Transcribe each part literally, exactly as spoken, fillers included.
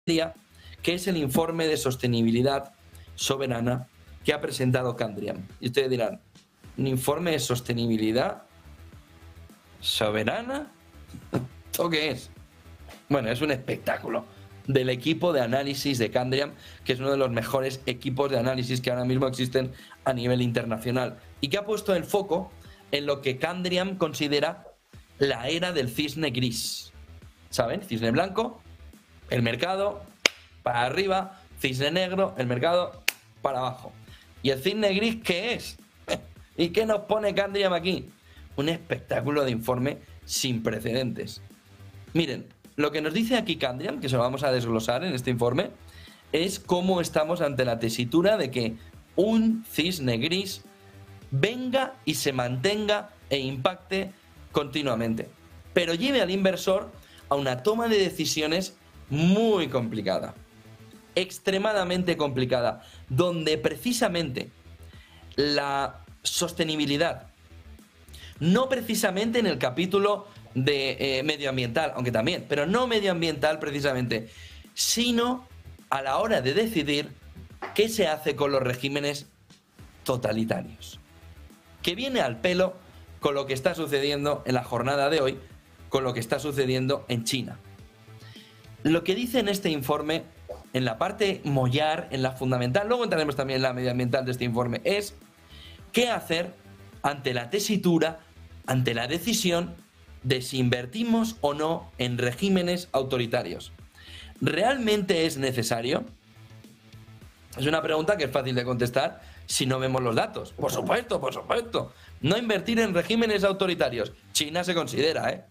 que es el informe de sostenibilidad soberana que ha presentado Candriam. Y ustedes dirán, ¿un informe de sostenibilidad soberana? ¿Esto qué es? Bueno, es un espectáculo del equipo de análisis de Candriam, que es uno de los mejores equipos de análisis que ahora mismo existen a nivel internacional y que ha puesto el foco en lo que Candriam considera la era del cisne gris. ¿Saben? Cisne blanco, el mercado para arriba, cisne negro, el mercado para abajo. ¿Y el cisne gris qué es? ¿Y qué nos pone Candriam aquí? Un espectáculo de informe sin precedentes. Miren, lo que nos dice aquí Candriam, que se lo vamos a desglosar en este informe, es cómo estamos ante la tesitura de que un cisne gris venga y se mantenga e impacte continuamente, pero lleve al inversor a una toma de decisiones muy complicada, extremadamente complicada, donde precisamente la sostenibilidad, no precisamente en el capítulo de eh, medioambiental, aunque también, pero no medioambiental precisamente, sino a la hora de decidir qué se hace con los regímenes totalitarios, que viene al pelo con lo que está sucediendo en la jornada de hoy, con lo que está sucediendo en China. Lo que dice en este informe, en la parte mollar, en la fundamental, luego entraremos también en la medioambiental de este informe, es qué hacer ante la tesitura, ante la decisión de si invertimos o no en regímenes autoritarios. ¿Realmente es necesario? Es una pregunta que es fácil de contestar si no vemos los datos. Por supuesto, por supuesto. No invertir en regímenes autoritarios. China se considera, ¿eh?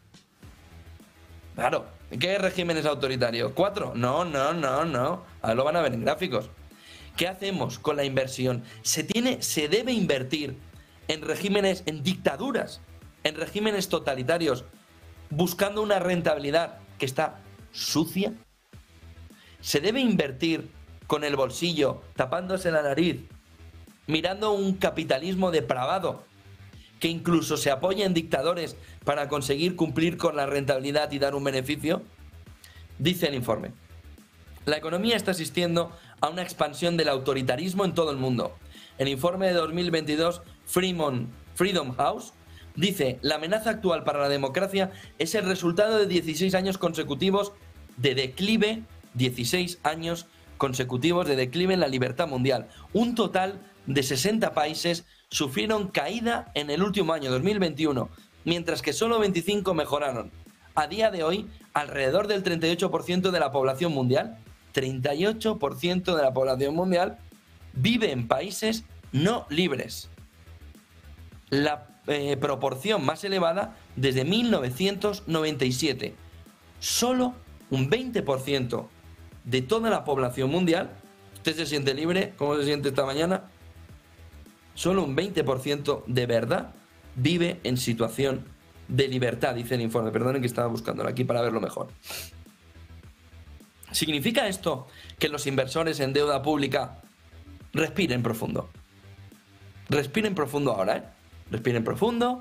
Claro. ¿Qué regímenes autoritarios? ¿Cuatro? No, no, no, no. Ahora lo van a ver en gráficos. ¿Qué hacemos con la inversión? ¿Se tiene, se debe invertir en regímenes, en dictaduras, en regímenes totalitarios, buscando una rentabilidad que está sucia? ¿Se debe invertir con el bolsillo, tapándose la nariz, mirando un capitalismo depravado que incluso se apoya en dictadores para conseguir cumplir con la rentabilidad y dar un beneficio? Dice el informe: la economía está asistiendo a una expansión del autoritarismo en todo el mundo. El informe de dos mil veintidós Freedom, Freedom House dice: la amenaza actual para la democracia es el resultado de dieciséis años consecutivos de declive, dieciséis años consecutivos de declive en la libertad mundial. Un total de sesenta países sufrieron caída en el último año, dos mil veintiuno, mientras que solo veinticinco mejoraron. A día de hoy, alrededor del treinta y ocho por ciento de la población mundial, treinta y ocho por ciento de la población mundial vive en países no libres. La eh, proporción más elevada desde mil novecientos noventa y siete. Solo un veinte por ciento de toda la población mundial. ¿Usted se siente libre? ¿Cómo se siente esta mañana? Solo un veinte por ciento de verdad vive en situación de libertad, dice el informe. Perdonen que estaba buscándolo aquí para verlo mejor. ¿Significa esto que los inversores en deuda pública respiren profundo? Respiren profundo ahora, ¿eh? Respiren profundo.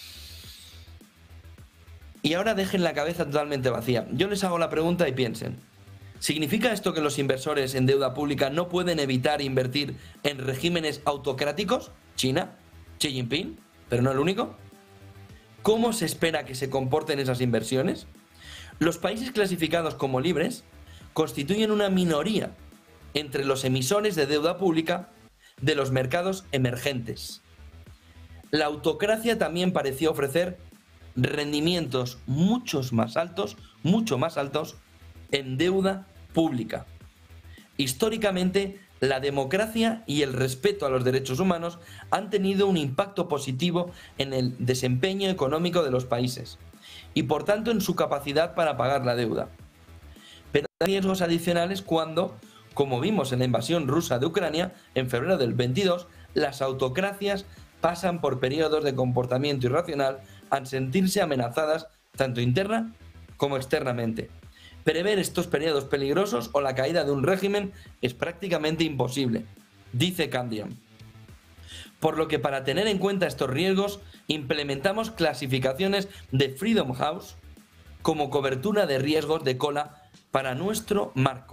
Y ahora dejen la cabeza totalmente vacía. Yo les hago la pregunta y piensen. ¿Significa esto que los inversores en deuda pública no pueden evitar invertir en regímenes autocráticos? China, Xi Jinping, pero no el único. ¿Cómo se espera que se comporten esas inversiones? Los países clasificados como libres constituyen una minoría entre los emisores de deuda pública de los mercados emergentes. La autocracia también pareció ofrecer rendimientos muchos más altos, mucho más altos en deuda pública. Históricamente, la democracia y el respeto a los derechos humanos han tenido un impacto positivo en el desempeño económico de los países y, por tanto, en su capacidad para pagar la deuda. Pero hay riesgos adicionales cuando, como vimos en la invasión rusa de Ucrania en febrero del veintidós, las autocracias pasan por periodos de comportamiento irracional al sentirse amenazadas tanto interna como externamente. Prever estos periodos peligrosos o la caída de un régimen es prácticamente imposible, dice Candriam. Por lo que, para tener en cuenta estos riesgos, implementamos clasificaciones de Freedom House como cobertura de riesgos de cola para nuestro marco.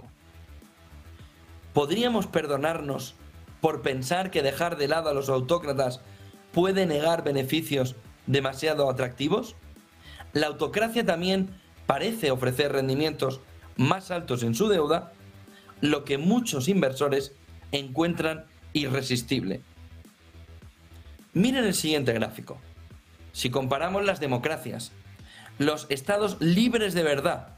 ¿Podríamos perdonarnos por pensar que dejar de lado a los autócratas puede negar beneficios demasiado atractivos? La autocracia también parece ofrecer rendimientos más altos en su deuda, lo que muchos inversores encuentran irresistible. Miren el siguiente gráfico. Si comparamos las democracias, los estados libres de verdad,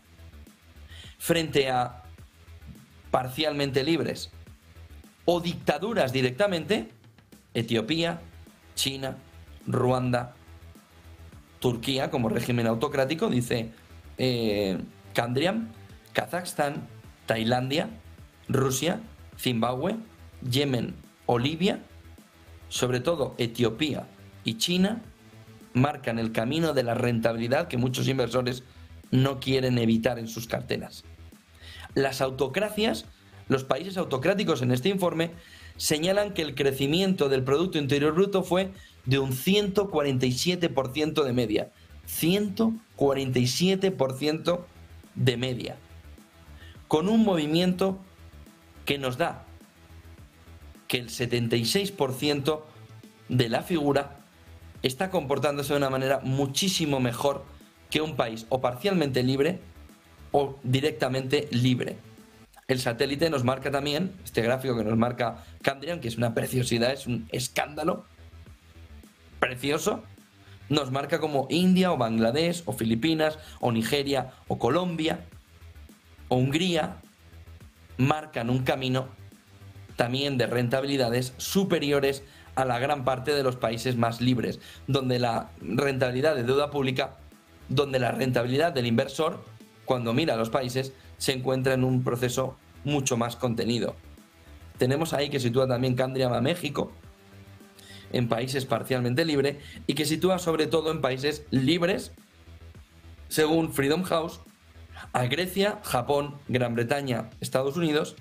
frente a parcialmente libres o dictaduras directamente, Etiopía, China, Ruanda, Turquía como régimen autocrático, dice eh, Kandriam, Kazajstán, Tailandia, Rusia, Zimbabue, Yemen o Libia, sobre todo Etiopía y China, marcan el camino de la rentabilidad que muchos inversores no quieren evitar en sus carteras. Las autocracias, los países autocráticos en este informe, señalan que el crecimiento del Producto Interior Bruto fue de un ciento cuarenta y siete por ciento de media. ciento cuarenta y siete por ciento de media. Con un movimiento que nos da que el setenta y seis por ciento de la figura está comportándose de una manera muchísimo mejor que un país o parcialmente libre o directamente libre. El satélite nos marca también, este gráfico que nos marca Kandriam, que es una preciosidad, es un escándalo precioso, nos marca como India o Bangladesh o Filipinas o Nigeria o Colombia o Hungría marcan un camino también de rentabilidades superiores a la gran parte de los países más libres, donde la rentabilidad de deuda pública, donde la rentabilidad del inversor, cuando mira a los países, se encuentra en un proceso mucho más contenido. Tenemos ahí que sitúa también Kandriam a México, en países parcialmente libres, y que sitúa sobre todo en países libres, según Freedom House, a Grecia, Japón, Gran Bretaña, Estados Unidos,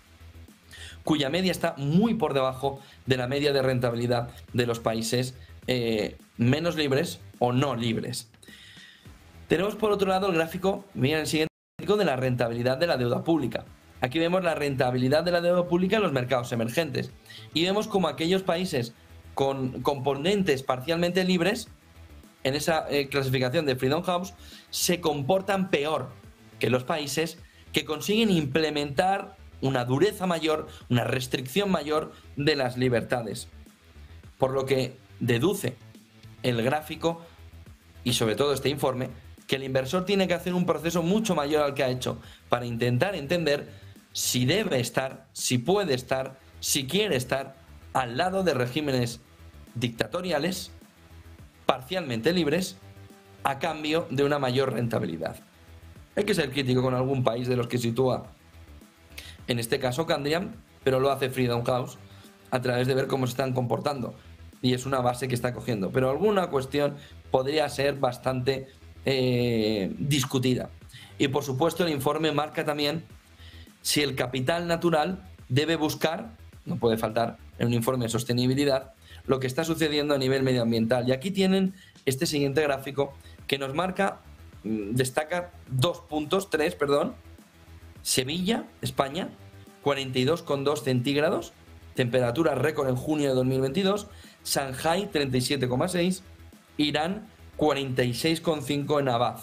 cuya media está muy por debajo de la media de rentabilidad de los países eh, menos libres o no libres. Tenemos por otro lado el gráfico, miren el siguiente gráfico de la rentabilidad de la deuda pública. Aquí vemos la rentabilidad de la deuda pública en los mercados emergentes y vemos como aquellos países con componentes parcialmente libres en esa eh, clasificación de Freedom House se comportan peor que los países que consiguen implementar una dureza mayor, una restricción mayor de las libertades. Por lo que deduce el gráfico y sobre todo este informe que el inversor tiene que hacer un proceso mucho mayor al que ha hecho para intentar entender si debe estar, si puede estar, si quiere estar al lado de regímenes dictatoriales, parcialmente libres, a cambio de una mayor rentabilidad. Hay que ser crítico con algún país de los que sitúa, en este caso Kandriam, pero lo hace Freedom House a través de ver cómo se están comportando. Y es una base que está cogiendo. Pero alguna cuestión podría ser bastante eh, discutida. Y por supuesto el informe marca también si el capital natural debe buscar, no puede faltar en un informe de sostenibilidad, lo que está sucediendo a nivel medioambiental. Y aquí tienen este siguiente gráfico que nos marca, destaca dos puntos, tres, perdón. Sevilla, España, cuarenta y dos coma dos centígrados, temperatura récord en junio de dos mil veintidós. Shanghai, treinta y siete coma seis. Irán, cuarenta y seis coma cinco en Abad.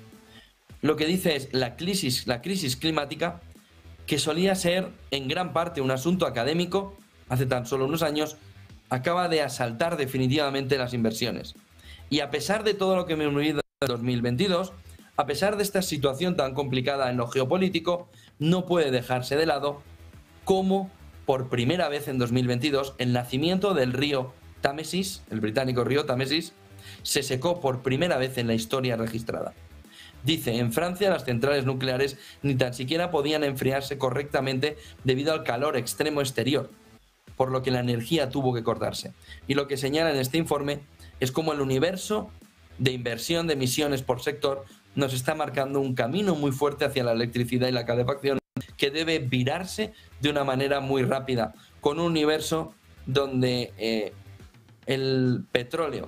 Lo que dice es la crisis, la crisis climática, que solía ser en gran parte un asunto académico hace tan solo unos años, acaba de asaltar definitivamente las inversiones. Y a pesar de todo lo que hemos vivido en dos mil veintidós, a pesar de esta situación tan complicada en lo geopolítico, no puede dejarse de lado cómo por primera vez en dos mil veintidós el nacimiento del río Támesis, el británico río Támesis, se secó por primera vez en la historia registrada. Dice, en Francia las centrales nucleares ni tan siquiera podían enfriarse correctamente debido al calor extremo exterior, por lo que la energía tuvo que cortarse. Y lo que señala en este informe es cómo el universo de inversión de emisiones por sector nos está marcando un camino muy fuerte hacia la electricidad y la calefacción que debe virarse de una manera muy rápida, con un universo donde eh, el petróleo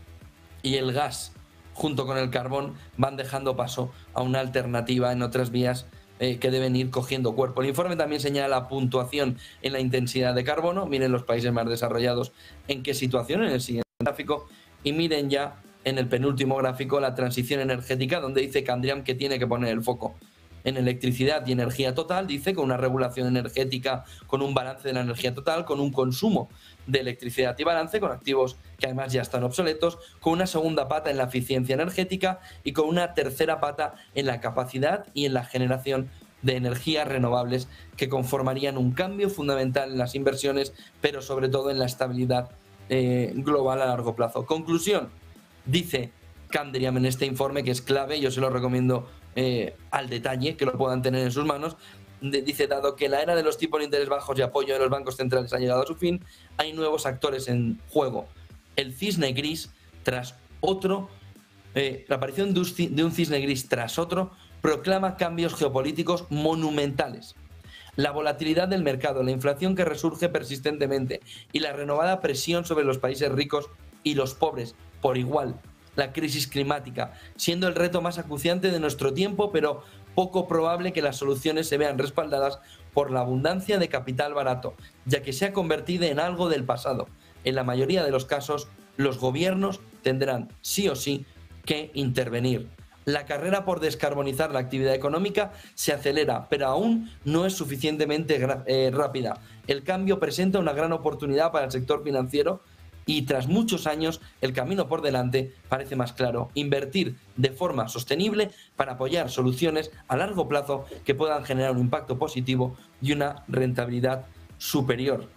y el gas junto con el carbón van dejando paso a una alternativa en otras vías eh, que deben ir cogiendo cuerpo. El informe también señala la puntuación en la intensidad de carbono. Miren los países más desarrollados en qué situación en el siguiente gráfico, y miren ya en el penúltimo gráfico la transición energética, donde dice Candriam que tiene que poner el foco en electricidad y energía total, dice, con una regulación energética, con un balance de la energía total, con un consumo de electricidad y balance, con activos que además ya están obsoletos, con una segunda pata en la eficiencia energética y con una tercera pata en la capacidad y en la generación de energías renovables, que conformarían un cambio fundamental en las inversiones, pero sobre todo en la estabilidad eh, global a largo plazo. Conclusión, dice Candriam en este informe, que es clave, yo se lo recomiendo eh, al detalle, que lo puedan tener en sus manos. De, dice, dado que la era de los tipos de interés bajos y apoyo de los bancos centrales ha llegado a su fin, hay nuevos actores en juego. El cisne gris tras otro, eh, la aparición de un, de un cisne gris tras otro proclama cambios geopolíticos monumentales. La volatilidad del mercado, la inflación que resurge persistentemente y la renovada presión sobre los países ricos y los pobres por igual, la crisis climática, siendo el reto más acuciante de nuestro tiempo, pero poco probable que las soluciones se vean respaldadas por la abundancia de capital barato, ya que se ha convertido en algo del pasado. En la mayoría de los casos, los gobiernos tendrán sí o sí que intervenir. La carrera por descarbonizar la actividad económica se acelera, pero aún no es suficientemente eh, rápida. El cambio presenta una gran oportunidad para el sector financiero, y tras muchos años el camino por delante parece más claro: invertir de forma sostenible para apoyar soluciones a largo plazo que puedan generar un impacto positivo y una rentabilidad superior.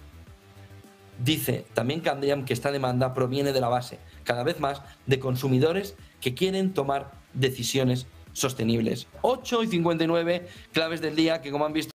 Dice también Candriam que esta demanda proviene de la base, cada vez más, de consumidores que quieren tomar decisiones sostenibles. ocho y cincuenta y nueve, claves del día que, como han visto,